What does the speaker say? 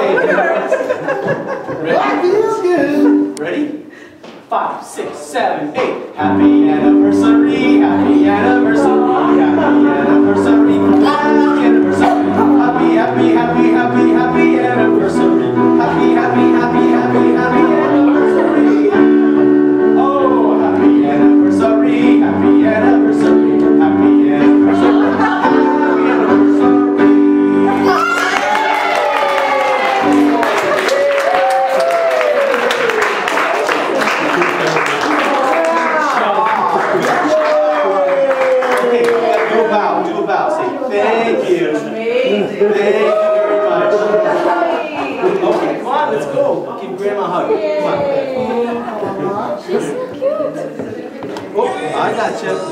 Ready? Ready? 5, 6, 7, 8. Happy anniversary, happy anniversary, happy anniversary, happy anniversary, happy, happy, happy, happy, happy anniversary, happy, happy, happy, happy, happy anniversary. Oh, happy anniversary, happy anniversary, happy anniversary, happy anniversary. Do a bow. Say thank you. Thank you very much. Okay, come on, let's go. Give Grandma a hug. Come on. She's so cute. Oh, I got you.